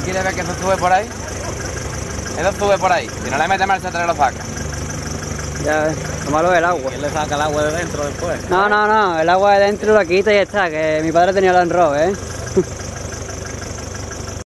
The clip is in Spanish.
¿Quieres ver que eso sube por ahí? Eso sube por ahí. Si no le metes marcha atrás lo saca. Ya ves, lo malo es el agua. ¿Quién le saca el agua de dentro después? No, el agua de dentro lo quita y ya está, que mi padre tenía el Land Rover, ¿eh?